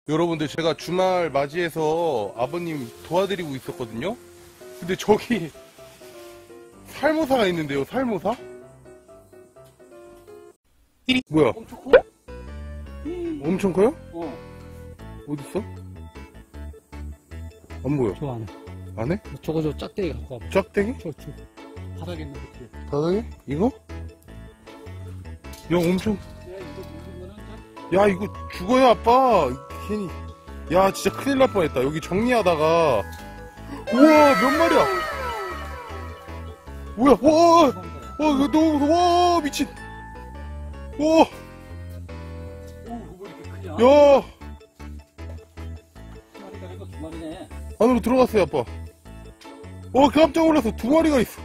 여러분들 제가 주말 맞이해서 아버님 도와드리고 있었거든요. 근데 저기 살모사가 있는데요. 살모사? 뭐야? 엄청 커? 엄청 커요? 어. 어딨어? 안 보여. 저 안에. 안에? 저거 저 짝대기 갖고 와봐. 짝대기? 저 바닥에 있는 거 뒤에. 바닥에? 이거? 야 엄청. 야, 이거 누르면은 야 이거 죽어요 아빠. 괜히. 야 진짜 큰일 날 뻔했다. 여기 정리하다가. 우와 몇 마리야? 뭐야? 와, 이거 너무 무서워. 와 미친. 와, 오, 뭐 이렇게 크냐? 야 두 마리가 이거 두 마리네. 안으로 들어갔어요 아빠. 깜짝 놀라서 두 마리가 있어.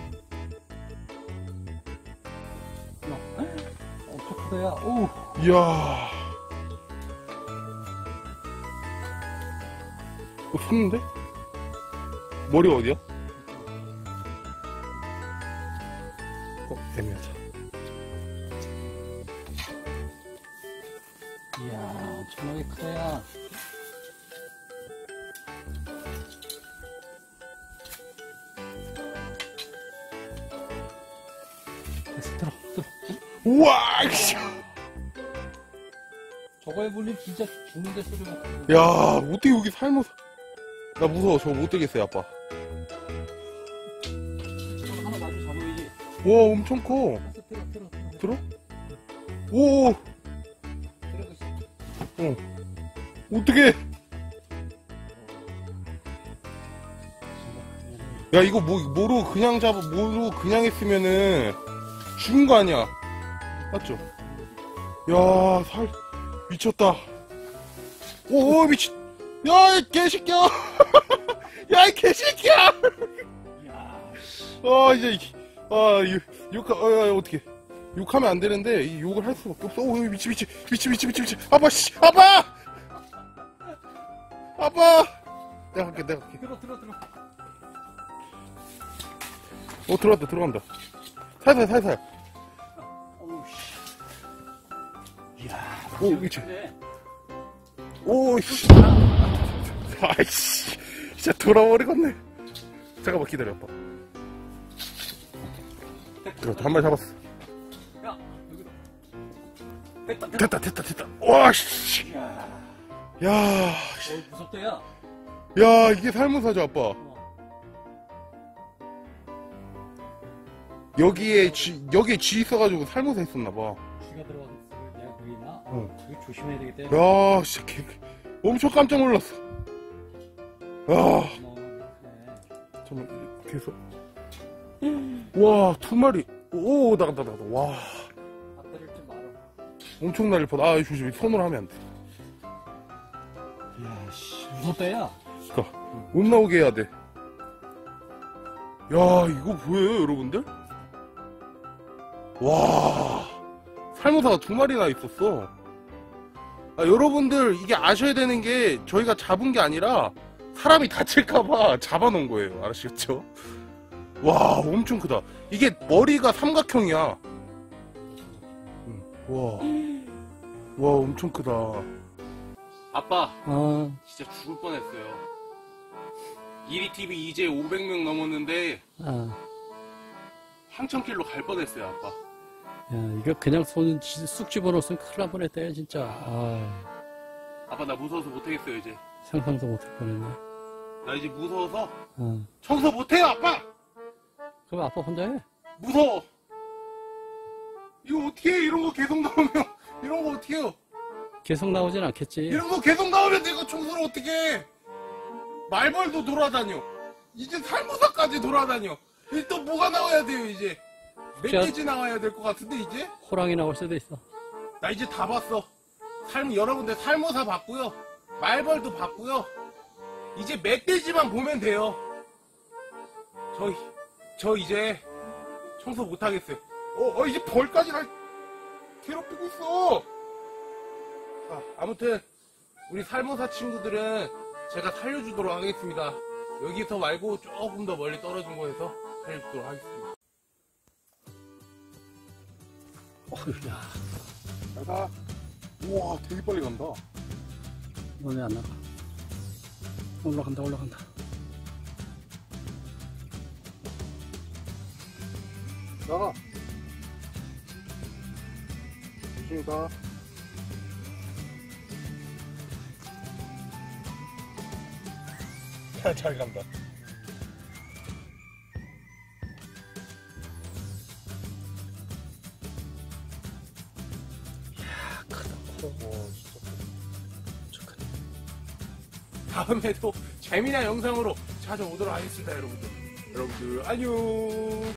엄청 크다, 야. 오. 이야. 섰는데? 머리가 어디야? 애매하자. 이야, 엄청나게 크다, 야. 됐어, 들어. 우와! 씨. 저거에 물리면 진짜 죽는데 소리 막. 야, 어떻게 여기 살모사. 나 무서워. 저거 못 되겠어요, 아빠. 하나 마주 잡아야지. 와, 엄청 커. 들어? 오! 들어가. 어떡해. 야, 이거 뭐로 그냥 뭐로 그냥 했으면은 죽은 거 아니야. 맞죠? 야, 미쳤다. 오, 미친. 야, 이 개새끼야. 야, 이 개새끼야. 이제, 어떻게. 욕하면 안 되는데, 이 욕을 할 수밖에 없어. 미치. 아빠, 씨, 아빠! 아빠! 내가 갈게. 들어. 들어간다. 살살. 어우, 씨. 이야. 오, 미치. 오, 씨. 아이씨. 진짜 돌아버리겠네. 잠깐만 기다려, 아빠. 들어, 한 마리 잡았어. 야, 여기로. 됐다. 와, 씨. 야, 무섭다, 야. 야, 이게 살모사죠, 아빠. 여기에 쥐 있어가지고 살모사 있었나봐. 쥐가 들어가서 내가 보이나? 되게 조심해야 되겠다. 야, 진짜 엄청 깜짝 놀랐어. 야, 잠깐만, 계속. 와, 두 마리. 오, 나간다. 와. 앞다리를 좀 말아. 엄청 날릴 뻔. 아, 조심히 손으로 하면 안 돼. 이야, 씨. 무섭다, 야. 그니까, 못 나오게 해야 돼. 야, 이거 보여요, 여러분들? 와, 살모사가 두 마리나 있었어. 여러분들, 이게 아셔야 되는 게, 저희가 잡은 게 아니라, 사람이 다칠까봐 잡아놓은 거예요. 아시겠죠? 와, 엄청 크다. 이게 머리가 삼각형이야. 와, 엄청 크다. 아빠, 진짜 죽을 뻔했어요. 이리TV 이제 500명 넘었는데, 한천킬로 갈 뻔했어요, 아빠. 야, 이거 그냥 손 쑥 집어넣었으면 큰일 날 뻔했다, 야, 진짜. 아빠, 나 무서워서 못하겠어요, 이제. 상상도 못할 뻔했네. 나 이제 무서워서 청소 못해요, 아빠! 그럼 아빠 혼자 해? 무서워. 이거 어떻게 해? 이런 거 계속 나오면 이런 거 어떻게 해요? 계속 나오진 않겠지. 이런 거 계속 나오면 내가 청소를 어떻게 해? 말벌도 돌아다녀. 이제 살모사까지 돌아다녀. 이제 또 뭐가 나와야 돼요, 이제? 멧돼지 나와야 될 것 같은데, 이제? 호랑이 나올 수도 있어. 나 이제 다 봤어. 여러분들 살모사 봤고요. 말벌도 봤고요. 이제 멧돼지만 보면 돼요. 저 이제 청소 못 하겠어요. 이제 벌까지 날 괴롭히고 있어. 아무튼 우리 살모사 친구들은 제가 살려주도록 하겠습니다. 여기서 말고 조금 더 멀리 떨어진 곳에서 살려주도록 하겠습니다. 어휴, 야. 가. 우와, 되게 빨리 간다. 이건 왜 안 나가? 올라간다, 올라간다. 나가. 조심히 가. 잘 간다. 이야, 크다, 커. 진짜 크다. 다음에도 재미난 영상으로 찾아오도록 하겠습니다, 여러분들. 여러분들, 안녕.